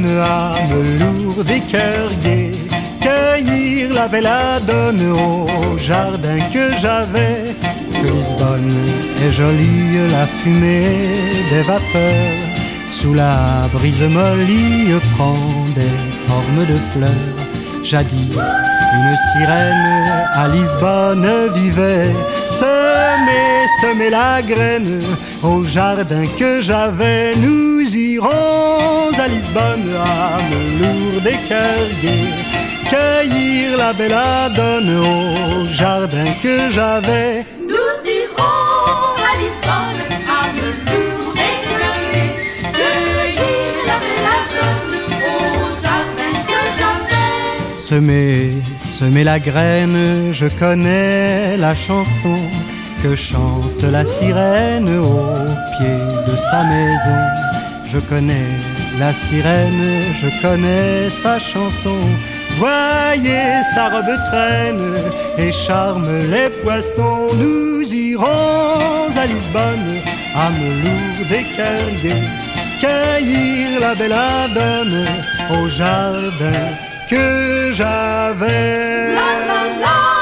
Lisbonne, âme lourde et cœur gai, cueillir la belladone au jardin que j'avais. Que Lisbonne est jolie, la fumée des vapeurs sous la brise mollie prend des formes de fleurs. Jadis, une sirène à Lisbonne vivait, semer la graine au jardin que j'avais. Nous irons à Lisbonne, âme lourde et cœur gai, cueillir la belladone au jardin que j'avais. Nous irons à Lisbonne, âme lourde et cœur gai, cueillir la belladone au jardin que j'avais. Semer la graine, je connais la chanson que chante la sirène au pied de sa maison. Je connais la sirène, je connais sa chanson. Voyez, sa robe traîne et charme les poissons. Nous irons à Lisbonne, âme lourde et cœur gai, cueillir la belladone au jardin que j'avais. La la la.